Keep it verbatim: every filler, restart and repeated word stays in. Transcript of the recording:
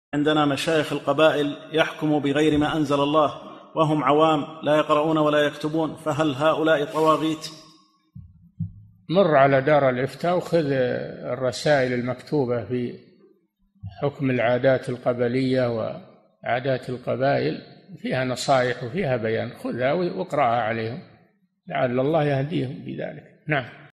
عندنا مشايخ القبائل يحكم بغير ما أنزل الله وهم عوام لا يقرؤون ولا يكتبون، فهل هؤلاء طواغيت؟ مر على دار الإفتاء وخذ الرسائل المكتوبة في حكم العادات القبلية وعادات القبائل، فيها نصائح وفيها بيان، خذها واقرأها عليهم لعل الله يهديهم بذلك. نعم.